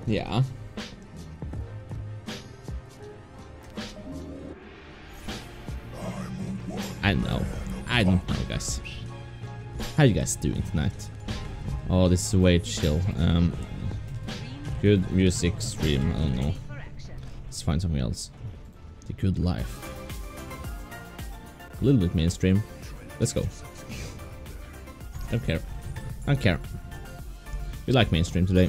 Yeah. I know. I don't know, guys. How you guys doing tonight? Oh, this is way chill. Good music stream. I don't know. Let's find something else. The good life. A little bit mainstream. Let's go. Don't care. Don't care. We like mainstream today.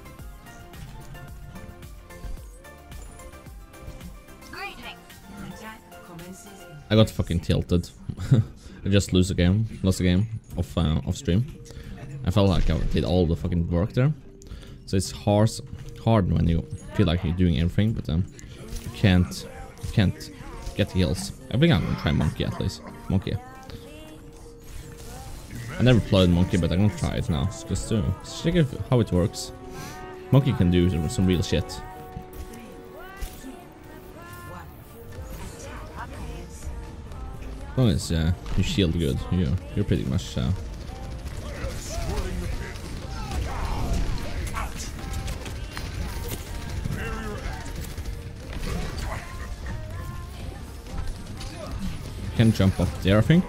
I got fucking tilted. I just lost a game off stream. I felt like I did all the fucking work there. So it's hard when you feel like you're doing everything, but you can't get the kills. I think I'm gonna try Monkey at least. Monkey. I never played Monkey, but I'm gonna try it now. Just to check how it works. Monkey can do some real shit. As long as you shield good, you're pretty much. Can jump up there, I think.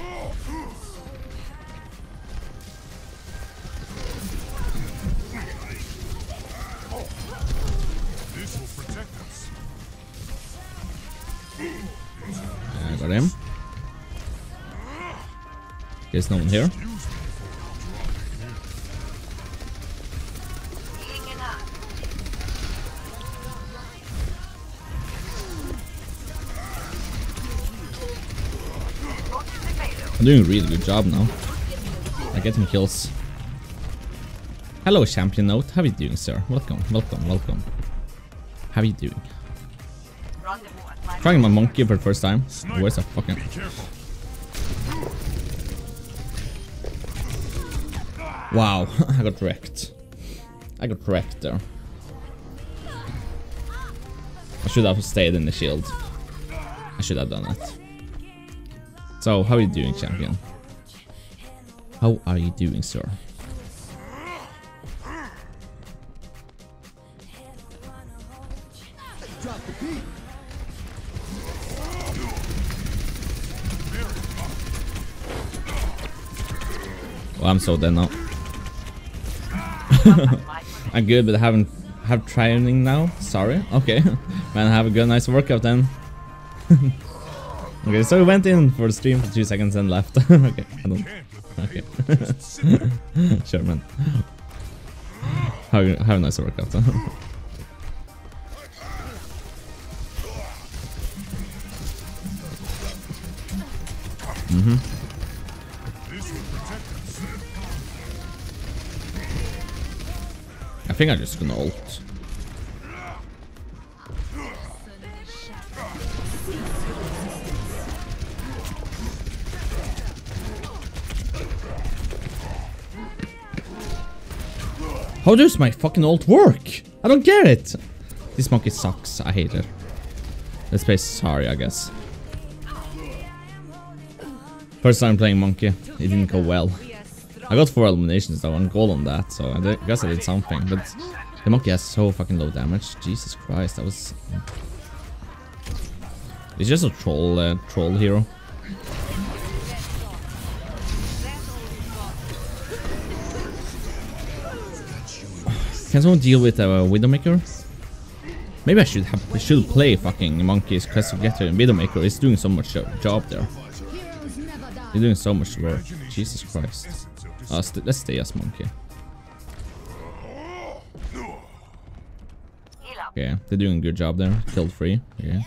I got him. There's no one here. I'm doing a really good job now. I'm getting kills. Hello, Champion Note. How are you doing, sir? Welcome, welcome, welcome. How are you doing? Trying my Monkey for the first time. Where's the fucking... Wow, I got wrecked. I got wrecked there. I should have stayed in the shield. I should have done it. So, how are you doing, champion? How are you doing, sir? Well, I'm so dead now. I'm good, but I haven't have training now. Sorry. Okay, man, have a good, nice workout then. Okay, so we went in for the stream for 2 seconds and left. Okay, I don't. Okay, sure, man. Have a nice workout. I think I'm just gonna ult. How does my fucking ult work? I don't get it. This monkey sucks. I hate it. Let's play sorry, I guess. First time playing monkey, it didn't go well. I got 4 eliminations though, and gold on that, so I guess I did something. But the monkey has so fucking low damage. Jesus Christ, that was. It's just a troll hero. Can someone deal with a Widowmaker? Maybe I should play fucking Monkey's Quest to get to Widowmaker. He's doing so much job there. He's doing so much work. Jesus Christ. Let's stay as Monkey. Okay, they're doing a good job there. Killed 3. Okay.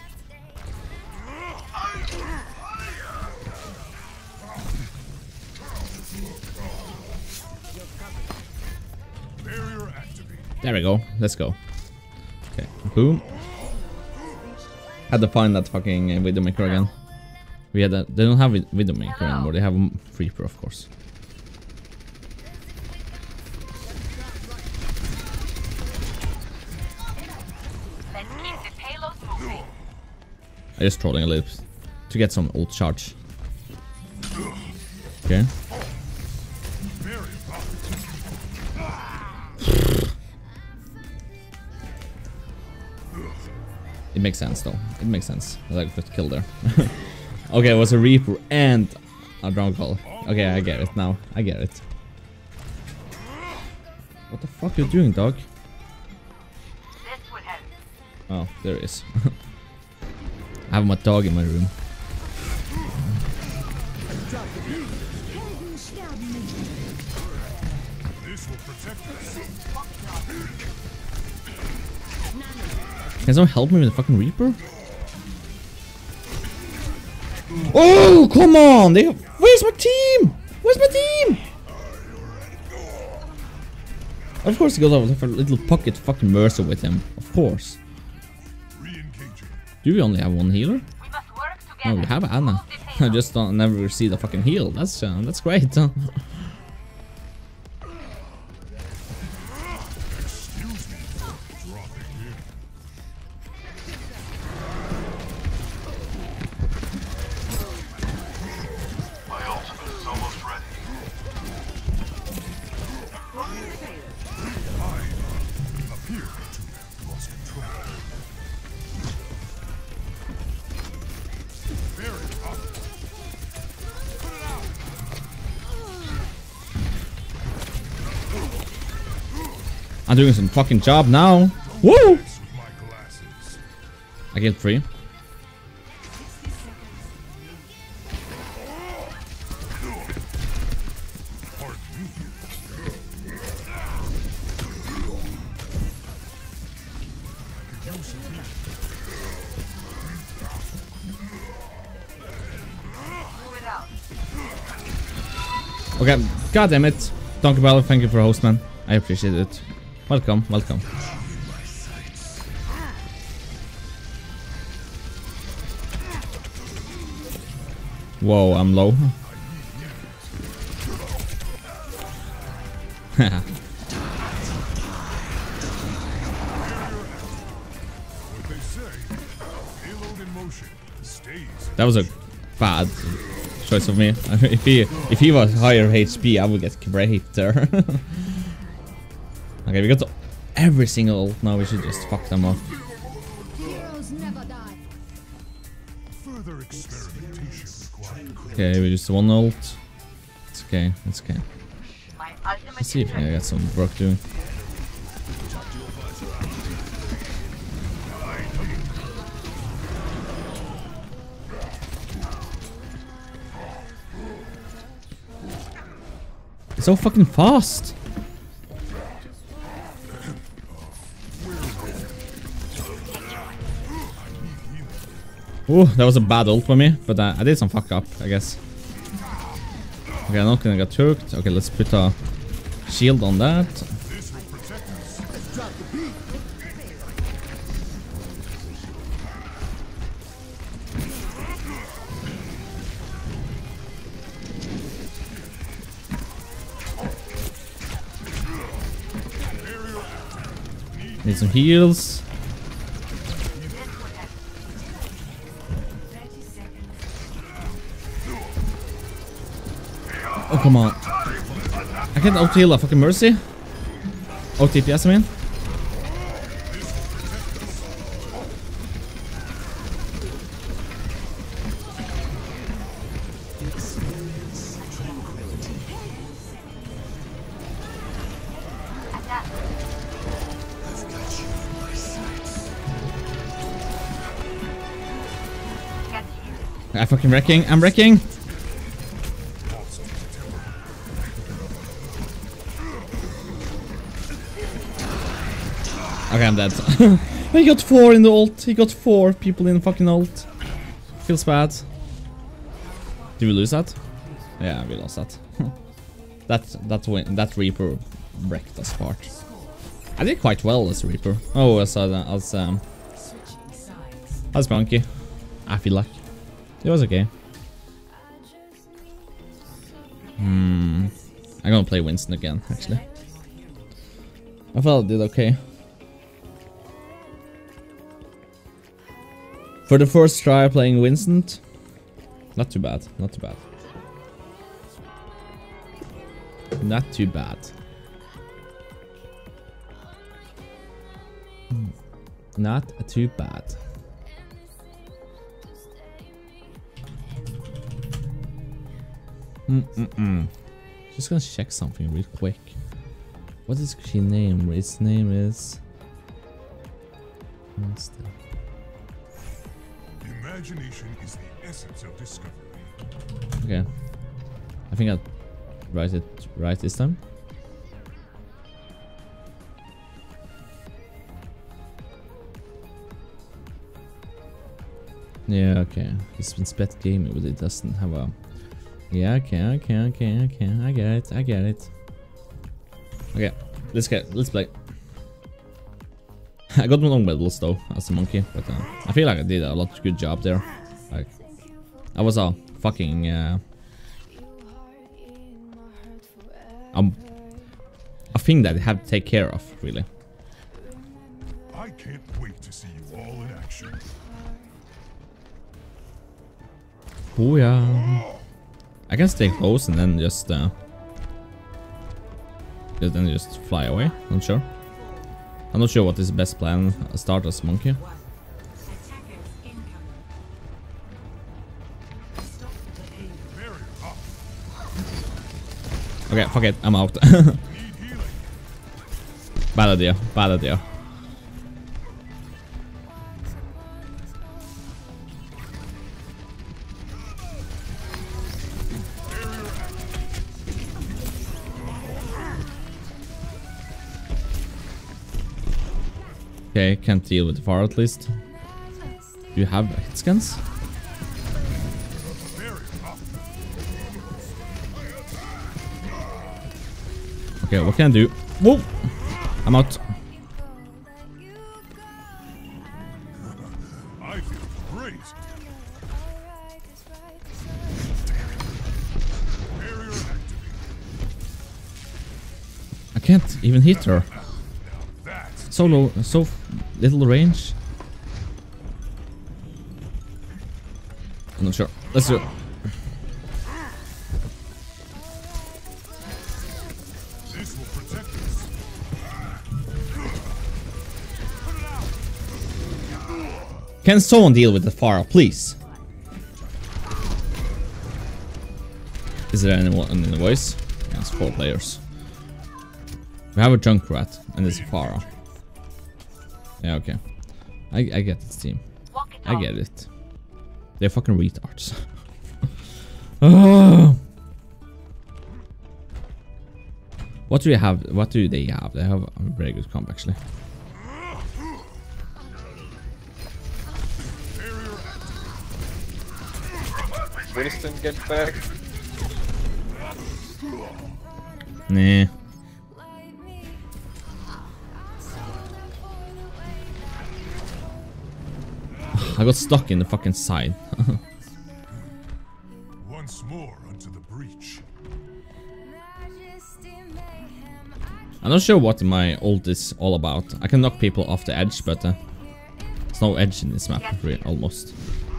There we go. Let's go. Okay. Boom. Had to find that fucking Widowmaker again. We had that. They don't have Widowmaker anymore. They have Reaper, of course. I'm just trolling a little to get some ult charge. Okay. makes sense though. It makes sense that I got killed there. Okay, it was a Reaper and a Dragonfall. Okay, I get it now. I get it. What the fuck are you doing, dog? Oh, there it is. I have my dog in my room. Can someone help me with the fucking Reaper? Oh, come on! Where's my team? Where's my team? Of course he goes over with a little pocket fucking Mercy with him. Of course. Do we only have one healer? No, we have Anna. I just don't never see the fucking heal. That's great. I'm doing some fucking job now. Woo! I get 3. Okay, god damn it. Donkey Bell, thank you for host, man. I appreciate it. Welcome, welcome. Whoa, I'm low. That was a bad choice of me. if he was higher HP, I would get great there. Okay, we got every single ult now. We should just fuck them up. Okay, we just one ult. It's okay. It's okay. Let's see if I get some work doing. It's so fucking fast. Ooh, that was a bad ult for me, but I did some fuck up, I guess. Okay, I'm not gonna get hooked. Okay, let's put a shield on that. Need some heals. Oh, come on. I can't out-heal a fucking Mercy. OTPS, I mean. I'm fucking wrecking. I'm wrecking. Okay, I'm dead. He got 4 in the ult. He got 4 people in the fucking ult. Feels bad. Did we lose that? Yeah, we lost that. that Reaper wrecked us part. I did quite well as a Reaper. Oh, as Monkey. I feel like it was okay. I'm gonna play Winston again, actually. I felt I did okay. For the first try playing Winston, not too bad, not too bad. Not too bad. Not too bad. Just gonna check something real quick. What is his name? His name is... Imagination is the essence of discovery. Okay. I think I'll write it right this time. Yeah, okay. He's been split gaming, but it doesn't have a... Yeah, okay. I get it. Okay, let's play. I got long medals though as a monkey, but I feel like I did a lot of good job there. Like, I was a fucking a thing that I had to take care of, really. I can't wait to see you all in action. Oh yeah. I can stay close and then just fly away. Not sure. I'm not sure what is the best plan. Start as monkey. Okay, fuck it. I'm out. Bad idea. Bad idea. Okay, can't deal with the far at least. Do you have hit scans? Okay, what can I do? Whoa! I'm out. I feel great. Barrier activated. I can't even hit her. So low, so little range. I'm not sure. Let's do it. This will protect us. Can someone deal with the Pharah, please? Is there anyone in the voice? Yeah, it's 4 players. We have a Junkrat and there's a Pharah. Yeah, okay. I get this team. I get it. They're fucking retards. Oh. What do you have? What do they have? They have a very good comp actually. Winston, get back. Nah. I got stuck in the fucking side. Once more onto the breach. I'm not sure what my ult is all about. I can knock people off the edge, but there's no edge in this map, really, almost.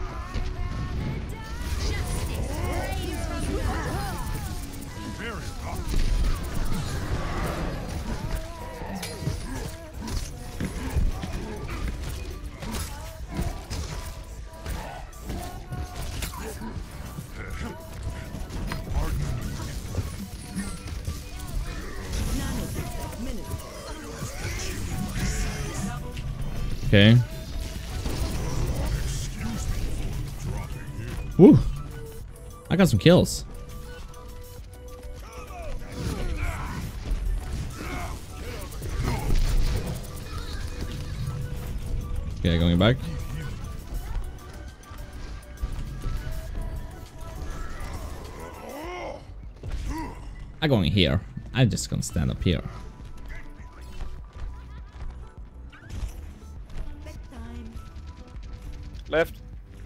Okay. Woo! I got some kills. Okay, going back. I'm going here. I'm just gonna stand up here. Left.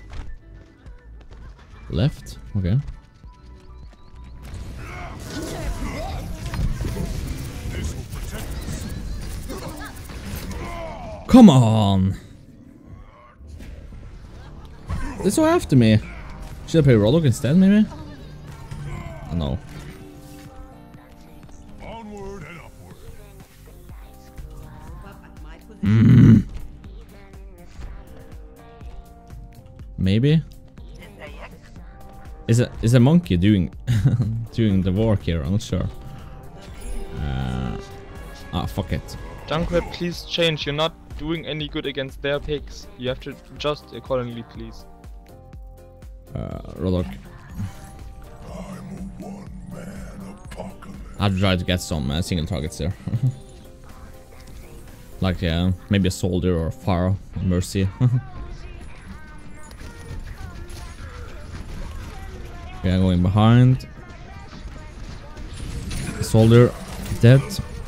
Left? Okay. Come on! They're so after me. Should I play Rollock instead, maybe? Oh, no. Onward and upward. Maybe? Is a monkey doing doing the work here? I'm not sure. Fuck it. Junkrat, please change. You're not doing any good against their pigs. You have to adjust accordingly, please. Rodok. I'm a one-man apocalypse. I'll try to get some single targets there. Like maybe a soldier or a Pharah, Mercy. Okay, I'm going behind. Soldier dead.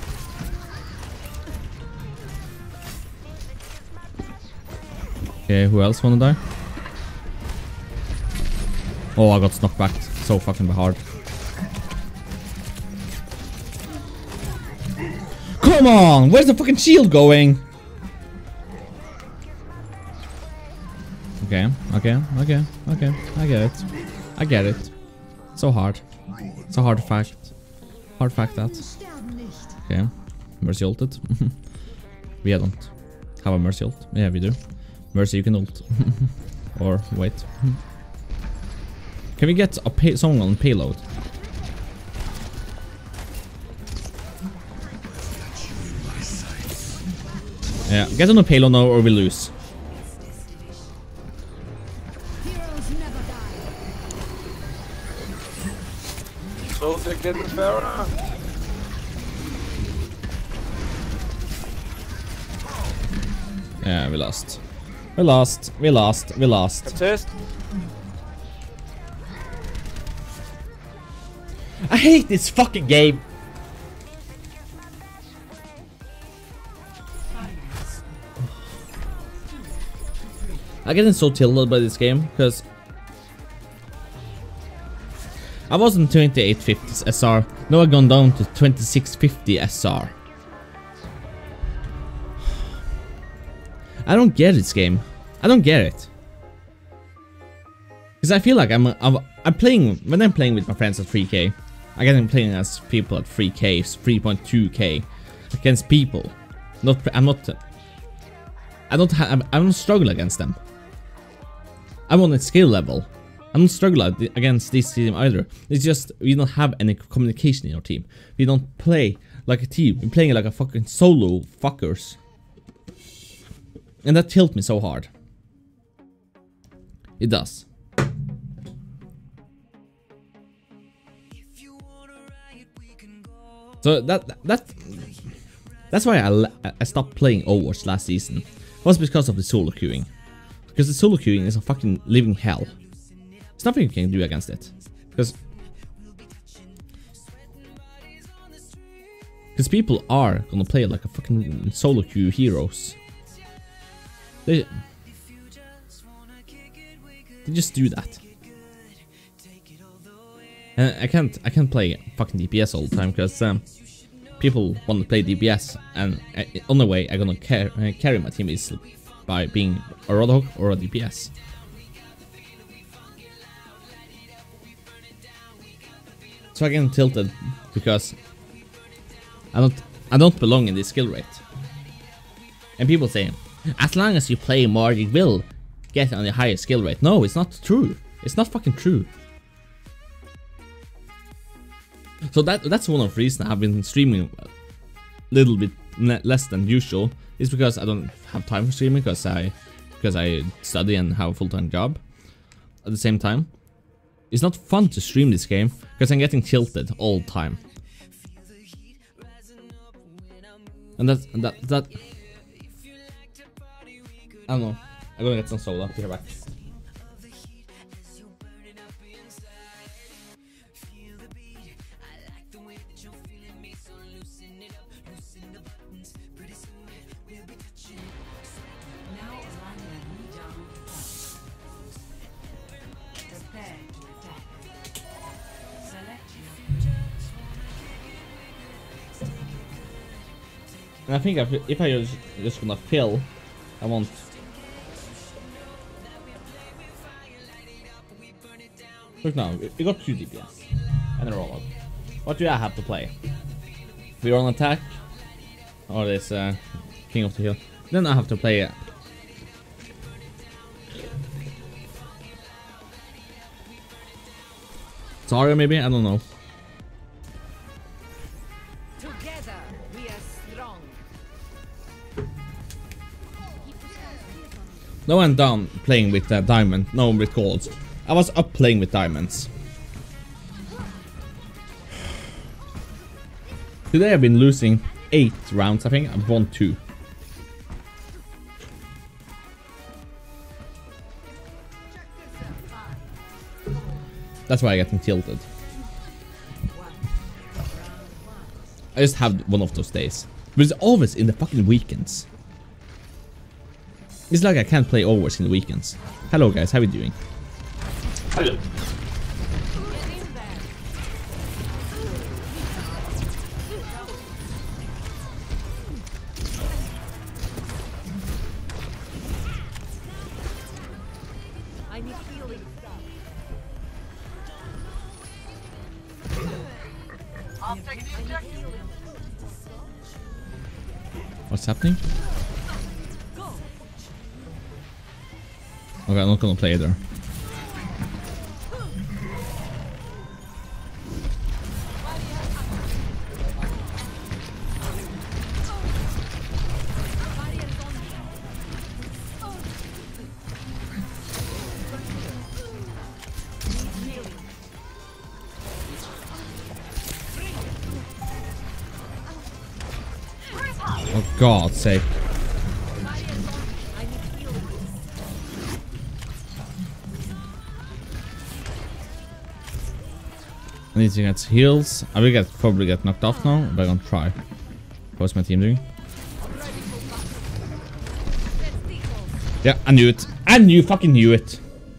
Okay, who else wanna die? Oh, I got knocked back so fucking hard. Come on! Where's the fucking shield going? Okay. I get it. I get it. So hard. It's a hard fact. Hard fact that. Okay. Mercy ulted. We don't have a Mercy ult. Yeah, we do. Mercy, you can ult. Or wait. Can we get a someone on payload? Yeah, get on the payload now or we lose. So they get the Pharah. Yeah, we lost. We lost. Contest. I hate this fucking game. I'm getting so tilted by this game because I was in 2850 SR. Now I've gone down to 2650 SR. I don't get this game. I don't get it. Because I feel like I'm playing, when I'm playing with my friends at 3k, I get playing as people at 3k, 3.2k against people. I don't struggle against them. I'm on a skill level. I don't struggle against this team either. It's just we don't have any communication in our team. We don't play like a team. We're playing like a fucking solo fuckers. And that tilts me so hard. It does. So that's why I stopped playing Overwatch last season. It was because of the solo queuing. Because the solo queuing is a fucking living hell. There's nothing you can do against it. Because people are gonna play like a fucking solo queue heroes. They just do that. And I can't play fucking DPS all the time because people want to play DPS, and only way I'm gonna carry my team is by being a Roadhog or a DPS. So I get tilted because I don't belong in this skill rate. And people say, as long as you play more, you will get on the higher skill rate. No, it's not true. It's not fucking true. So that's one of the reasons I've been streaming a little bit less than usual. Is because I don't have time for streaming because I study and have a full-time job at the same time. It's not fun to stream this game because I'm getting tilted all the time. And that I don't know. I'm gonna get some soda. Be right back. And I think if I just gonna fill, I won't. Look now, we got 2 DPS and a rollout. What do I have to play? We're on attack, or this King of the Hill. Then I have to play Zarya maybe? I don't know. Together we are strong. No one down playing with diamond. No, with golds. I was up playing with diamonds. Today I've been losing 8 rounds, I think. I've won 2. That's why I'm getting tilted. I just have one of those days. But it's always in the fucking weekends. It's like I can't play always in the weekends. Hello guys, how are you doing? Hello. I need healing. What's happening? Okay, I'm not gonna play there. For God's sake. I need to get heals. I will probably get knocked off now, but I'm gonna try. What's my team doing? Yeah, I knew it. I fucking knew it.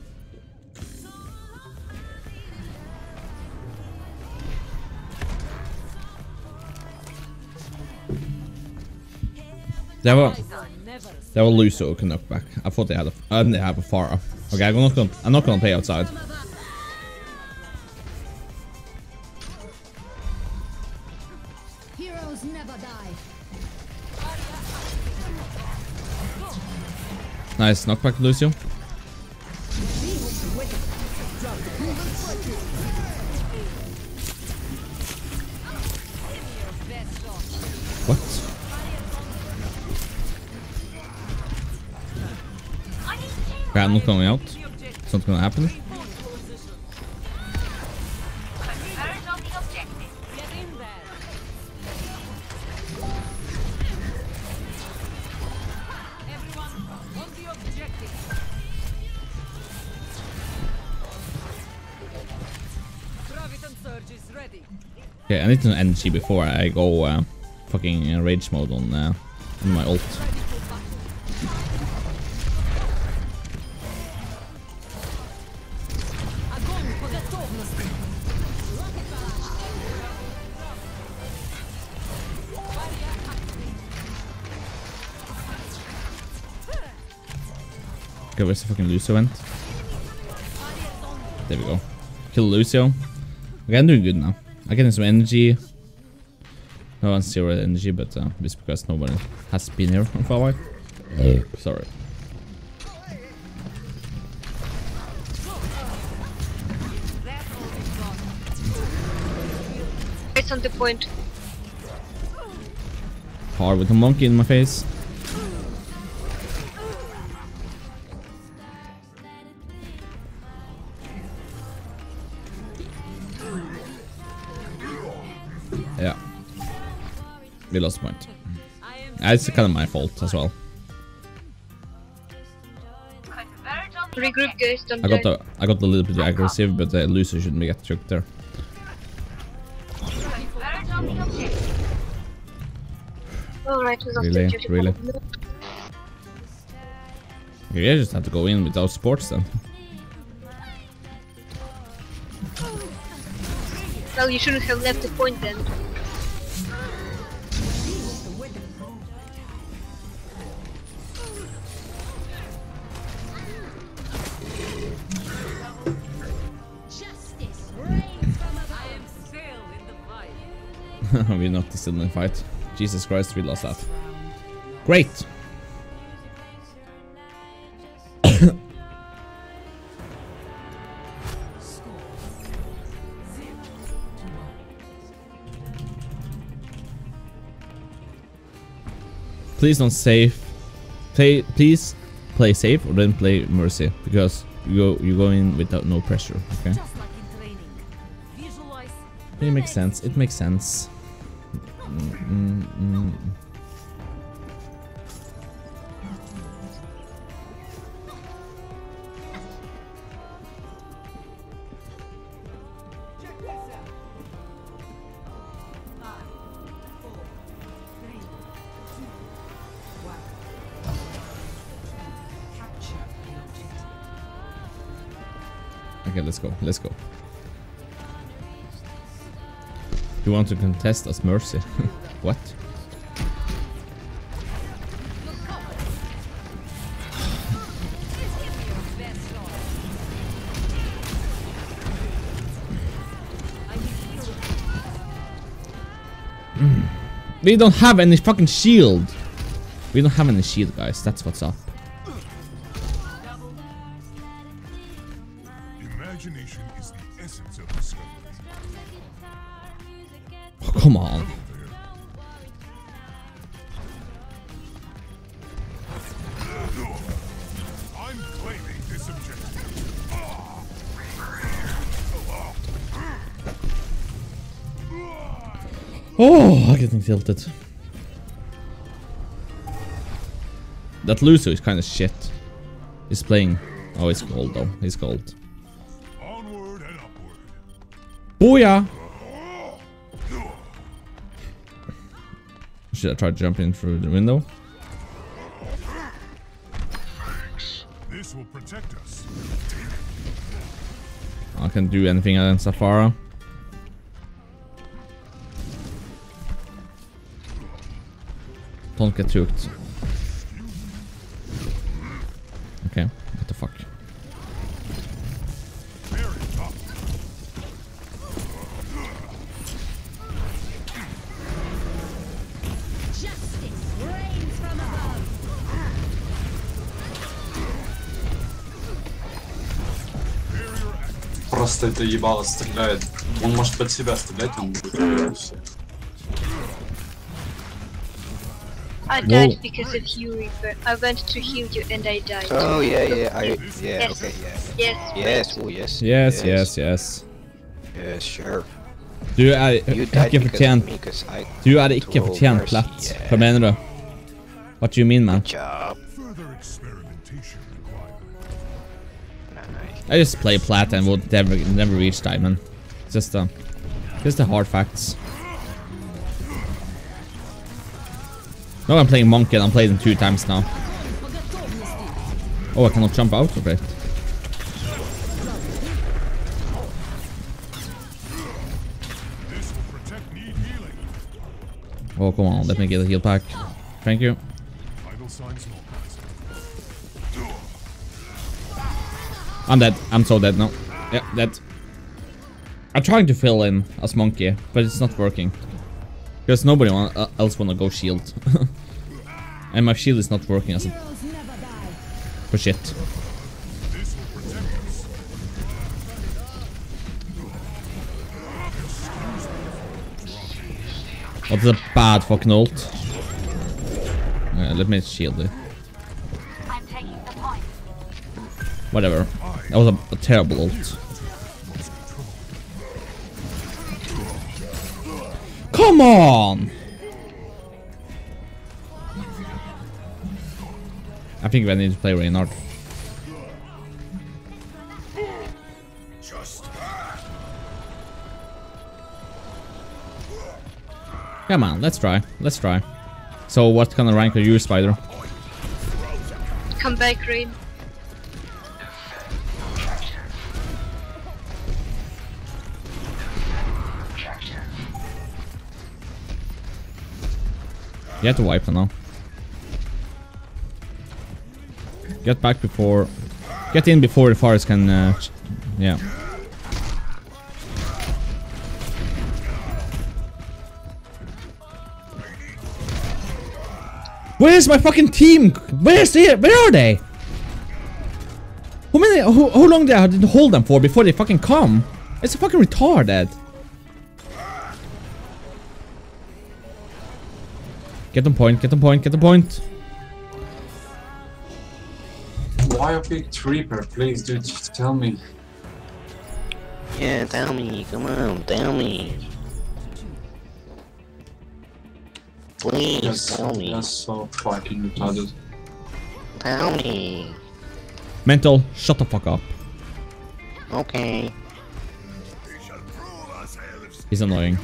They will lose so can knock back. I thought they had they have a Pharah. Okay, I'm not gonna play outside. Heroes never die. Nice knockback, Lucio. What? Okay, I'm not going out. It's not gonna happen. Okay, I need an energy before I go fucking rage mode on my ult. Okay, where's the fucking Lucio went? There we go. Kill Lucio. Okay, I'm doing good now. I'm getting some energy. No one's 0 energy, but it's because nobody has been here for a while. Sorry. It's on the point. Hard with a monkey in my face. Yeah. We lost point. It's kind of my fault as well. Regroup, guys. Don't I got a little bit aggressive, but the loser shouldn't be get tricked there. Alright, Really? Okay, I just have to go in without sports then. Well, you shouldn't have left the point then. We're not still in the fight. Jesus Christ, we lost that. Great! please don't save. Please play safe or then play Mercy because you go in without no pressure. Okay. Just like in training. Visualize. It makes sense. It makes sense. Okay, let's go. Let's go. You want to contest as Mercy? What? We don't have any fucking shield. We don't have any shield, guys. That's what's up. Imagination is the essence of discovery. Oh, come on. I'm claiming this objective. Oh, I'm getting tilted. That Lucio is kind of shit. He's playing. Oh, he's gold though. He's gold. Onward and upward. Booyah! Should I try jumping through the window? This will protect us. I can't do anything against Safara. Don't get hooked. Okay, what the fuck? Very tough. Justice reigns from above. Barrier active. Просто это ебало стреляет. Он может под себя стрелять, он будет все. I died because of you, Reaper. I went to heal you and I died. Oh yeah, yeah, Yes. okay, yeah. Yes. Yes, oh yes. Yes, yes, yes. Yes, sure. Du är You died icke because förtjänt. of me, 'cause I Du är icke drove förtjänt Mercy, plats. yeah. Vad menar du? What do you mean, man? job. Further experimentation required. Nice. I just play plat and would never reach diamond. Just the hard facts. No, I'm playing monkey and I'm playing 2 times now. Oh, I cannot jump out of it. This will protect need healing. Oh, come on, let me get a heal pack. Thank you. Vital signs normalized. I'm dead. I'm so dead now. Yeah, dead. I'm trying to fill in as monkey, but it's not working. Because nobody else wanna go shield. And my shield is not working as a... Heroes never die. For shit. This will protect us. That's a bad fucking ult. Let me shield it. I'm taking the point. Whatever. That was a terrible ult. Come on! I think I need to play Reynard. Come on, let's try. Let's try. So what kind of rank are you, Spider? Come back, Rain. You have to wipe her now. Get back before... Get in before the forest can... yeah. Where's my fucking team? Where are they? How long did I have to hold them for before they fucking come? It's fucking retarded. Get on point, get on point, get on point. Why a big Reaper? Please, dude, just tell me. Yeah, tell me. Come on, tell me. Please, Yes, tell me. that's so fucking retarded. Tell me. Mental, shut the fuck up. Okay. He's annoying.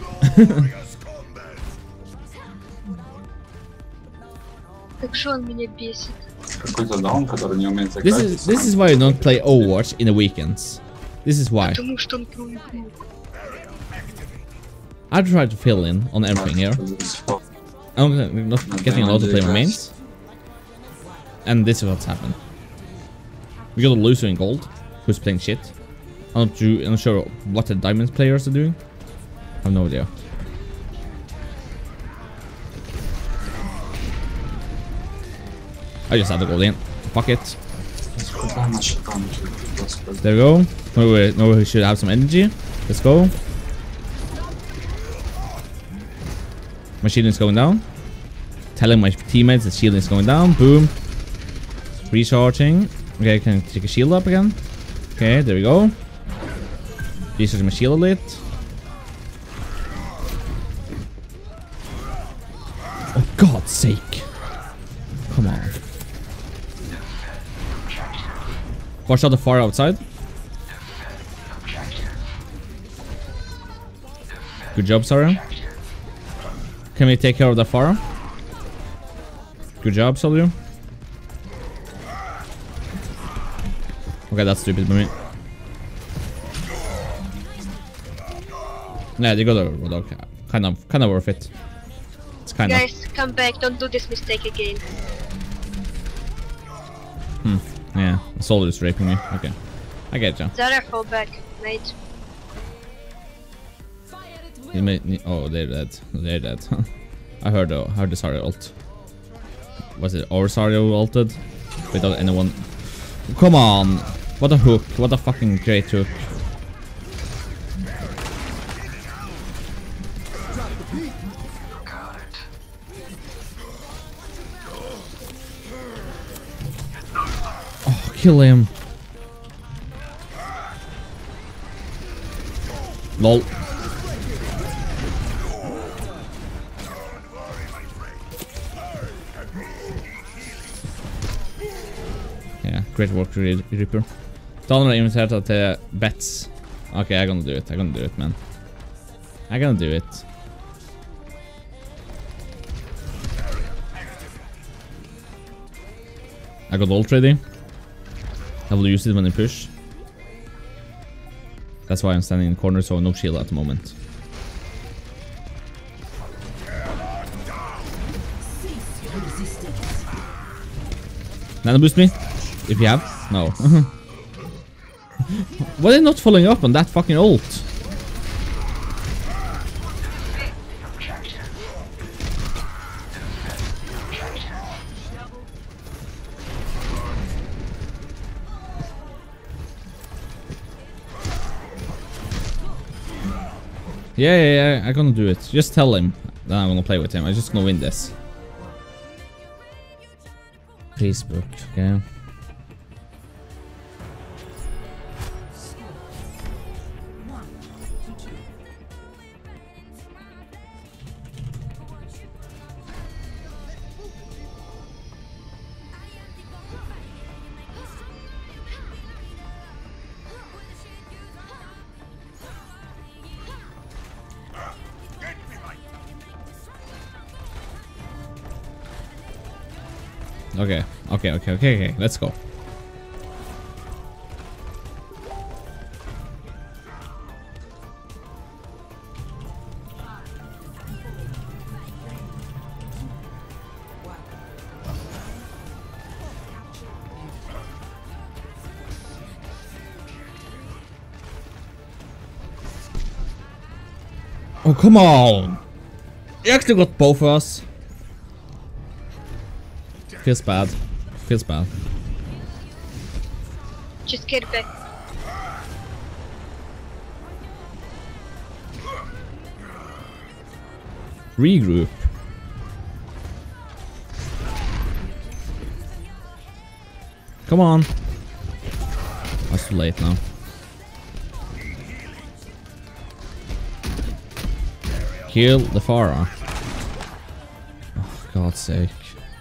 Как же он меня бесит. Какой-то даун, который не умеет играть. This is why you don't play Overwatch in the weekends. This is why. Потому что он проиграл. I try to fill in on everything here. I'm not getting allowed to play my mains. And this is what's happened. We got a loser in gold, who's playing shit. I'm not sure what the diamond players are doing. I have no idea. I just had to go in. Fuck it. There we go. Now we should have some energy. Let's go. My shielding is going down. Telling my teammates that shielding is going down. Boom. Recharging. Okay, can I take a shield up again? Okay, there we go. Recharging my shield a bit. Oh, God's sake. Come on. Watch out the fire outside. Good job, Sarah. Can we take care of the fire? Good job, Soldier. Okay, that's stupid for me. Yeah, they got a Rodok. Kind of worth it. It's kind of. Guys, come back. Don't do this mistake again. Yeah, the soldier is raping me. Okay, I get you. Zara, fall back, mate. He made, oh, they're dead. They're dead. I heard the Sario ult. Was it our Sario ulted? Without anyone. Come on! What a hook! What a fucking great hook! Oh, kill him! Lol. Yeah, great work, Reaper. Daniel inviterte til bets. Okay, I'm gonna do it. I'm gonna do it, man. I'm gonna do it. I got ult ready. I will use it when I push. That's why I'm standing in the corner, so no shield at the moment. Nano boost me? If you have? No. Why are they not following up on that fucking ult? Yeah, I'm gonna do it. Just tell him that I'm gonna play with him. I'm just gonna win this. Facebook, okay. Okay, let's go. Oh, come on! You actually got both of us. Feels bad. Feels bad. Just get back. Regroup. Come on. That's too late now. Kill the Pharah. Oh, God's sake.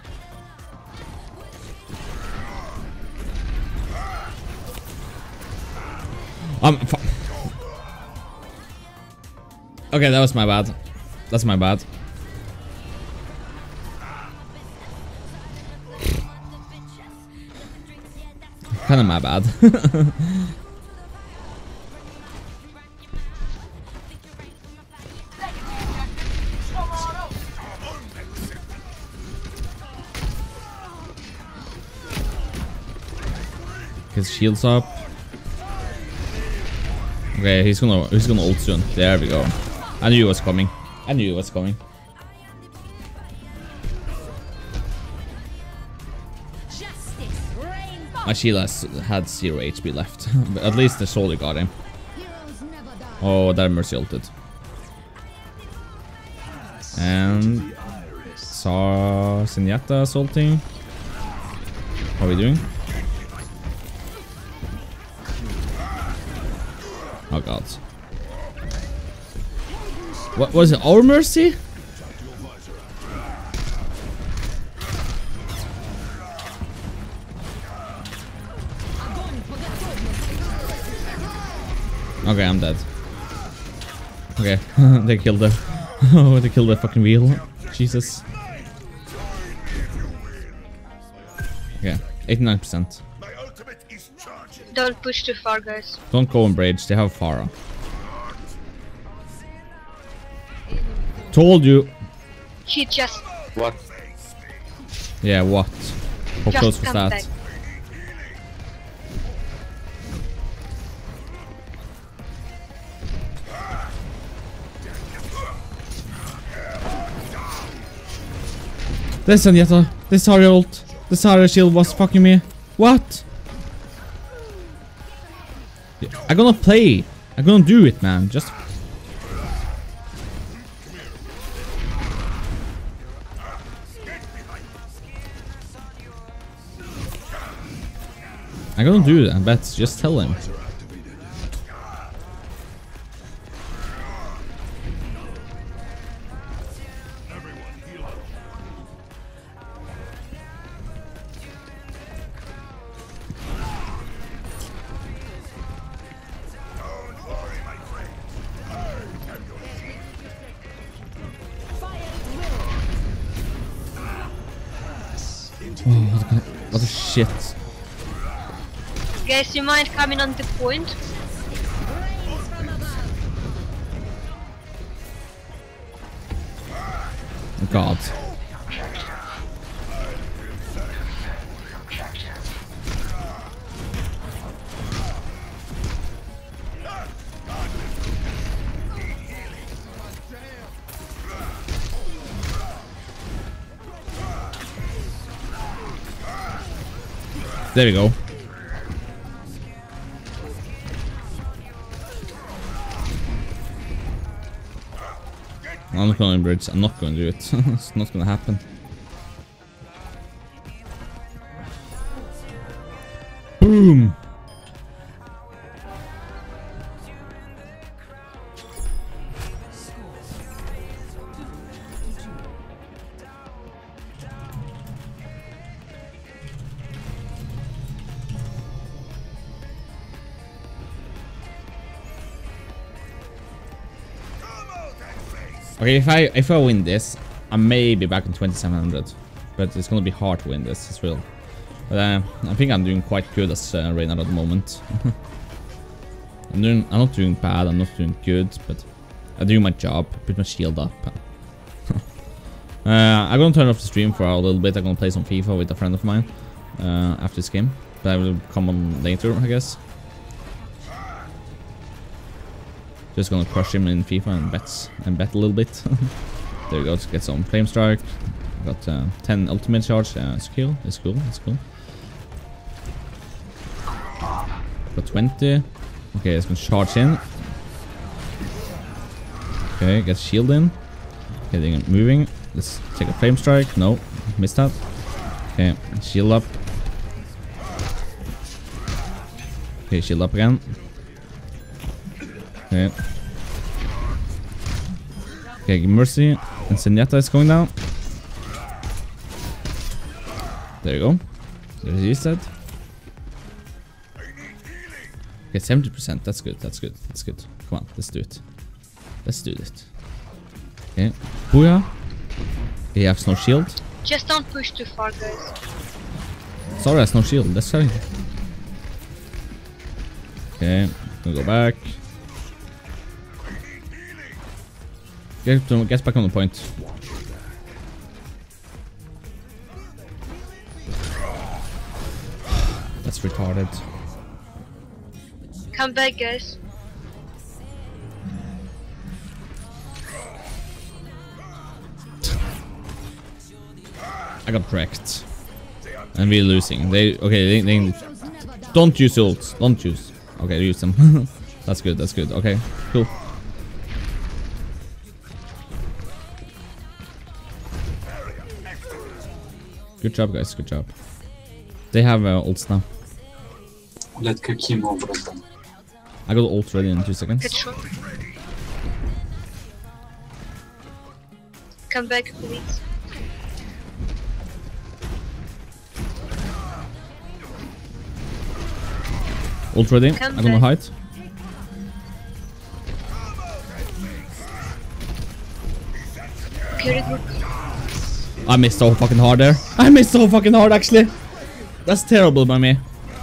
Okay, that was my bad. That's my bad. Kinda my bad. His shield's up. Okay, he's gonna ult soon. There we go. I knew it was coming. I knew it was coming. Justice reigns. My shield had 0 HP left. But at least the soldier got him. Heroes never die. Oh, that mercy ulted. And saw Zenyatta's ulting. How are we doing? Oh god. What was it? Our mercy? Okay, I'm dead. Okay, they killed her. Oh, they killed the fucking wheel. Jesus. Okay, 89%. My ultimate is charging. Don't push too far, guys. Don't go on bridge, they have Pharah. Told you. He just What? Yeah, what? How close just was come that? back. This Zenyatta, this Zarya ult, the Zarya shield was fucking me. What? I'm gonna play. I'm gonna do it, man. Just. I'm gonna do it, I bet. Just tell him. Oh, what a shit. Guys, you mind coming on the point? God. There we go. I'm not going to bridge. I'm not going to do it. It's not going to happen. Boom. Okay, if I win this, I may be back in 2700, but it's gonna be hard to win this as well. But I think I'm doing quite good as Reinhardt at the moment. I'm not doing bad. I'm not doing good, but I'm doing my job. Put my shield up. I'm gonna turn off the stream for a little bit. I'm gonna play some FIFA with a friend of mine after this game, but I will come on later, I guess. Just gonna crush him in FIFA and bet a little bit. There we go. Let's get some flame strike. Got 10 ultimate charge. It's cool. It's cool. It's cool. Got 20. Okay, let's gonna charge in. Okay, get shield in. Okay, they're moving. Let's take a flame strike. No, missed that. Okay, shield up. Okay, shield up again. Okay. Okay, Mercy and Zenyatta is going down. There you go. There's reset. Okay, 70%. That's good. That's good. That's good. Come on, let's do it. Let's do it. Okay. Booyah. He has no shield. Just don't push too far, guys. Sorry, has no shield. That's fine. Okay, gonna go back. Get back on the point. That's retarded. Come back, guys. I got wrecked. And we're losing. They don't use ults. Don't use. Okay, use them. That's good. That's good. Okay, cool. Good job, guys. Good job. They have ults now. Блять, каким образом? I got ult ready in 2 seconds. Good shot. Come back, please. Ult ready. Come I'm gonna back. hide. Carry group. I missed so fucking hard there. I missed so fucking hard, actually. That's terrible by me.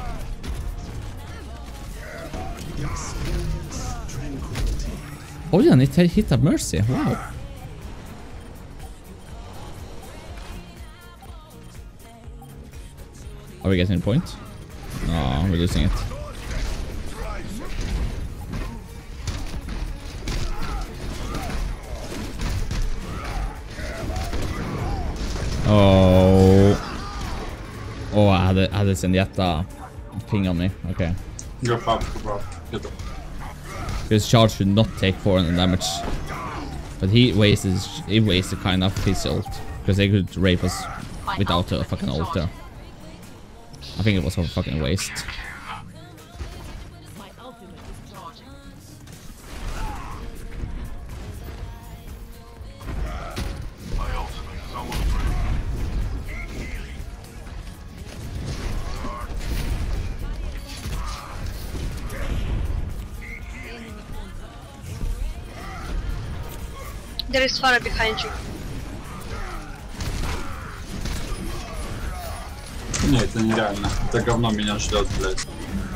Oh yeah, and it hit a Mercy. Wow. Are we getting a point? No, we're losing it. Oh. Oh, I had a Zenyatta ping on me. Okay. Go up. Get up. His charge should not take 400 damage. But he wasted kind of his ult. Because they could rape us without a fucking ult there. I think it was a fucking waste. There is Pharah behind you. Не, это нереально. Это говно меня ждет, блять.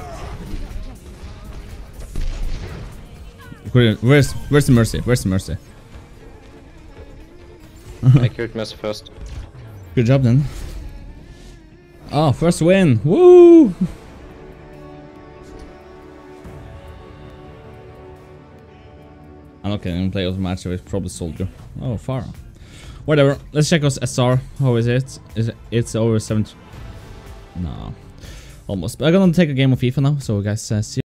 Where's the Mercy? Where's the Mercy? I killed Mercy first. Good job then. Oh, first win! Woo! I'm not gonna play other match with probably Soldier. Oh, Pharah. Whatever. Let's check us SR. How is it? It's over 7? No, almost. But I'm gonna take a game of FIFA now. So guys, see you.